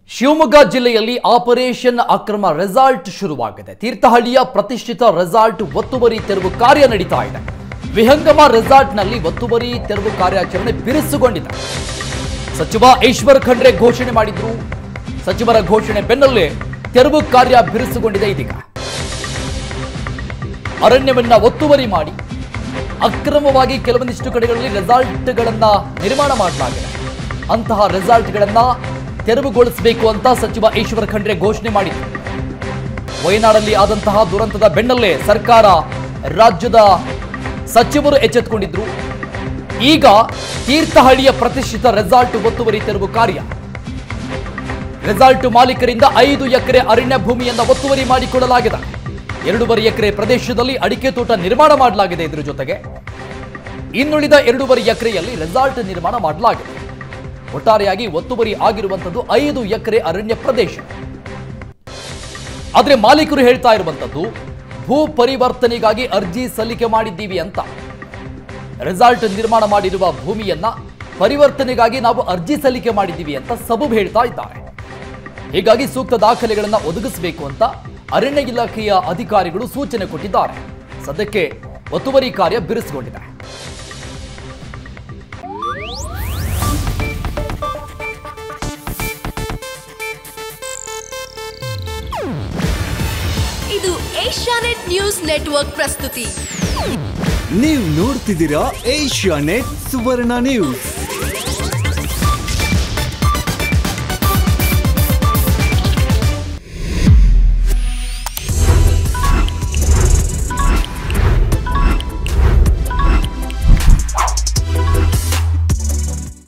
ಶಿವಮೊಗ್ಗ ಜಿಲ್ಲೆಯಲ್ಲಿ ಆಪರೇಷನ್ ಅಕ್ರಮ ರೆಸಾರ್ಟ್ ಶುರುವಾಗಿದೆ. ತೀರ್ಥಹಳ್ಳಿಯ ಪ್ರತಿಷ್ಠಿತ ರೆಸಾರ್ಟ್ ಒತ್ತುವರಿ ತೆರವು ಕಾರ್ಯ ನಡೀತಾ ಇದೆ. ವಿಹಂಗಮ ರೆಸಾರ್ಟ್ನಲ್ಲಿ ಒತ್ತುವರಿ ತೆರವು ಕಾರ್ಯಾಚರಣೆ ಬಿರುಸುಗೊಂಡಿದೆ. ಸಚಿವ ಈಶ್ವರ್ ಖಂಡ್ರೆ ಘೋಷಣೆ ಮಾಡಿದ್ರು. ಸಚಿವರ ಘೋಷಣೆ ಬೆನ್ನಲ್ಲೇ ತೆರವು ಕಾರ್ಯ ಬಿರುಸುಗೊಂಡಿದೆ. ಇದೀಗ ಅರಣ್ಯವನ್ನ ಒತ್ತುವರಿ ಮಾಡಿ ಅಕ್ರಮವಾಗಿ ಕೆಲವೊಂದಿಷ್ಟು ಕಡೆಗಳಲ್ಲಿ ರೆಸಾರ್ಟ್ಗಳನ್ನ ನಿರ್ಮಾಣ ಮಾಡಲಾಗಿದೆ. ಅಂತಹ ರೆಸಾರ್ಟ್ಗಳನ್ನ ತೆರವುಗೊಳಿಸಬೇಕು ಅಂತ ಸಚಿವ ಈಶ್ವರ್ ಖಂಡ್ರೆ ಘೋಷಣೆ ಮಾಡಿದರು. ವಯನಾಡಲ್ಲಿ ಆದಂತಹ ದುರಂತದ ಬೆನ್ನಲ್ಲೇ ಸರ್ಕಾರ, ರಾಜ್ಯದ ಸಚಿವರು ಎಚ್ಚೆತ್ತುಕೊಂಡಿದ್ರು. ಈಗ ತೀರ್ಥಹಳ್ಳಿಯ ಪ್ರತಿಷ್ಠಿತ ರೆಸಾರ್ಟ್ ಒತ್ತುವರಿ ತೆರವು ಕಾರ್ಯ. ರೆಸಾರ್ಟ್ ಮಾಲೀಕರಿಂದ 5 ಎಕರೆ ಅರಣ್ಯ ಭೂಮಿಯನ್ನು ಒತ್ತುವರಿ ಮಾಡಿಕೊಳ್ಳಲಾಗಿದೆ. 2.5 ಎಕರೆ ಪ್ರದೇಶದಲ್ಲಿ ಅಡಿಕೆ ತೋಟ ನಿರ್ಮಾಣ ಮಾಡಲಾಗಿದೆ. ಇದರ ಜೊತೆಗೆ ಇನ್ನುಳಿದ 2.5 ಎಕರೆಯಲ್ಲಿ ರೆಸಾರ್ಟ್ ನಿರ್ಮಾಣ ಮಾಡಲಾಗಿದೆ. ಒಟ್ಟಾರೆಯಾಗಿ ಒತ್ತುವರಿ ಆಗಿರುವಂತದ್ದು 5 ಎಕರೆ ಅರಣ್ಯ ಪ್ರದೇಶ. ಆದ್ರೆ ಮಾಲೀಕರು ಹೇಳ್ತಾ ಇರುವಂತದ್ದು ಭೂ ಪರಿವರ್ತನೆಗಾಗಿ ಅರ್ಜಿ ಸಲ್ಲಿಕೆ ಮಾಡಿದ್ದೀವಿ ಅಂತ. ರೆಸಾರ್ಟ್ ನಿರ್ಮಾಣ ಮಾಡಿರುವ ಭೂಮಿಯನ್ನ ಪರಿವರ್ತನೆಗಾಗಿ ನಾವು ಅರ್ಜಿ ಸಲ್ಲಿಕೆ ಮಾಡಿದ್ದೀವಿ ಅಂತ ಸಬೂಬು ಹೇಳ್ತಾ ಇದ್ದಾರೆ. ಹೀಗಾಗಿ ಸೂಕ್ತ ದಾಖಲೆಗಳನ್ನು ಒದಗಿಸಬೇಕು ಅಂತ ಅರಣ್ಯ ಇಲಾಖೆಯ ಅಧಿಕಾರಿಗಳು ಸೂಚನೆ ಕೊಟ್ಟಿದ್ದಾರೆ. ಸದ್ಯಕ್ಕೆ ಒತ್ತುವರಿ ಕಾರ್ಯ ಬಿರುಸುಗೊಂಡಿದೆ. ಇದು ಏಷ್ಯಾನೆಟ್ ನ್ಯೂಸ್ ನೆಟ್ವರ್ಕ್ ಪ್ರಸ್ತುತಿ. ನೀವು ನೋಡ್ತಿದ್ದೀರಾ ಏಷ್ಯಾನೆಟ್ ಸುವರ್ಣ ನ್ಯೂಸ್.